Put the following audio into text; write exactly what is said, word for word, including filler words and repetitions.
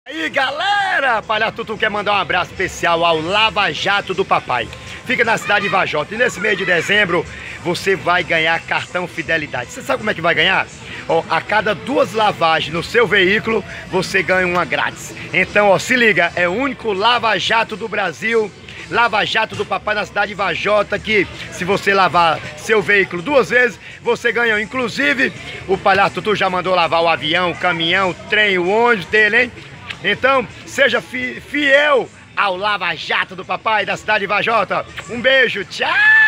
E aí galera, Palhaço Tutu quer mandar um abraço especial ao Lava Jato do Papai. Fica na cidade de Vajota e nesse mês de dezembro você vai ganhar cartão fidelidade. Você sabe como é que vai ganhar? Ó, a cada duas lavagens no seu veículo você ganha uma grátis. Então ó, se liga, é o único Lava Jato do Brasil, Lava Jato do Papai na cidade de Vajota, que se você lavar seu veículo duas vezes, você ganha. Inclusive, o Palhaço Tutu já mandou lavar o avião, o caminhão, o trem, o ônibus dele, hein? Então, seja fi fiel ao Lava Jato do Papai da cidade de Vajota. Um beijo, tchau!